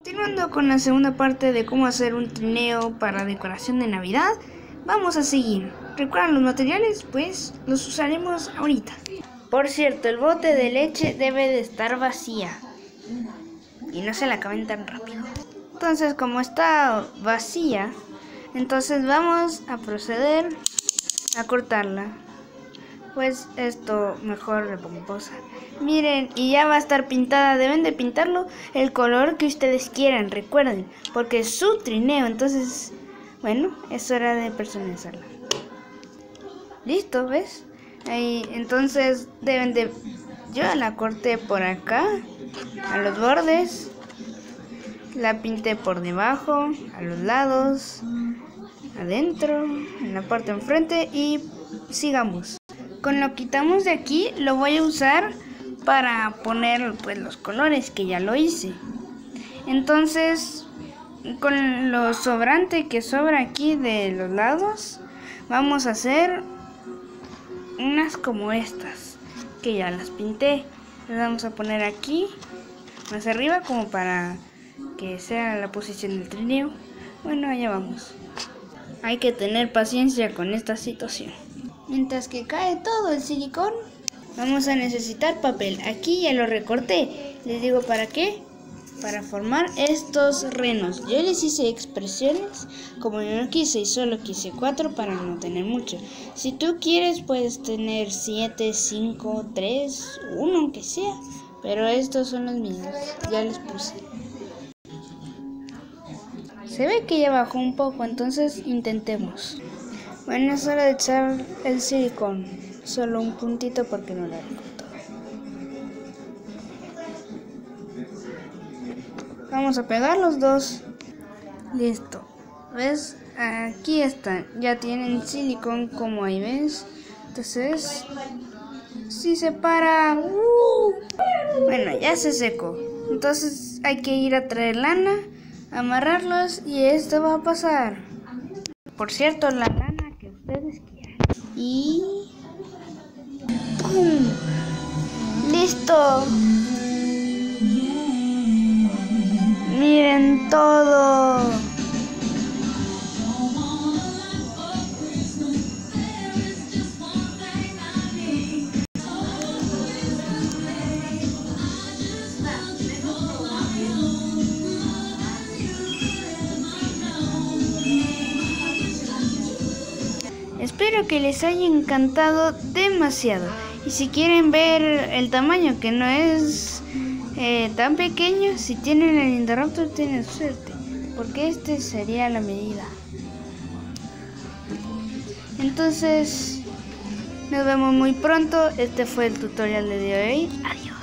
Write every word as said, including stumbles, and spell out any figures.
Continuando con la segunda parte de cómo hacer un trineo para decoración de Navidad, vamos a seguir. ¿Recuerdan los materiales? Pues los usaremos ahorita. Por cierto, el bote de leche debe de estar vacía y no se la acaben tan rápido. Entonces, como está vacía, entonces vamos a proceder a cortarla. Pues esto mejor le pongo pausa. Miren, y ya va a estar pintada. Deben de pintarlo el color que ustedes quieran, recuerden, porque es su trineo. Entonces, bueno, es hora de personalizarla. Listo, ¿ves? Ahí, entonces deben de... Yo la corté por acá, a los bordes. La pinté por debajo, a los lados, adentro, en la parte de enfrente y sigamos. Con lo que quitamos de aquí lo voy a usar para poner pues los colores que ya lo hice. Entonces, con lo sobrante que sobra aquí de los lados, vamos a hacer unas como estas que ya las pinté. Las vamos a poner aquí más arriba como para que sea la posición del trineo. Bueno, allá vamos. Hay que tener paciencia con esta situación. Mientras que cae todo el silicón, vamos a necesitar papel. Aquí ya lo recorté. Les digo para qué. Para formar estos renos. Yo les hice expresiones. Como yo no quise y solo quise cuatro para no tener mucho. Si tú quieres puedes tener siete, cinco, tres, uno aunque sea. Pero estos son los míos. Ya les puse. Se ve que ya bajó un poco, entonces intentemos. Bueno, es hora de echar el silicón. Solo un puntito porque no lo he cortado. Vamos a pegar los dos. Listo. ¿Ves? Aquí están. Ya tienen silicón como ahí, ¿ves? Entonces, si se para... ¡uh! Bueno, ya se secó. Entonces hay que ir a traer lana, amarrarlos y esto va a pasar. Por cierto, la lana que ustedes quieran. Y... ¡pum! ¡Listo! Miren todo. Espero que les haya encantado demasiado. Y si quieren ver el tamaño, que no es eh, tan pequeño, si tienen el interruptor tienen suerte, porque este sería la medida. Entonces, nos vemos muy pronto. Este fue el tutorial de hoy. Adiós.